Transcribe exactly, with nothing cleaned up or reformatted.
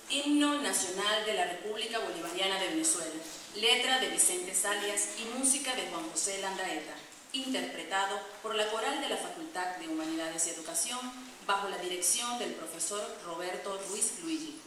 Himno Nacional de la República Bolivariana de Venezuela, letra de Vicente Salias y música de Juan José Landaeta, interpretado por la Coral de la Facultad de Humanidades y Educación bajo la dirección del profesor Roberto Ruiz Luigi.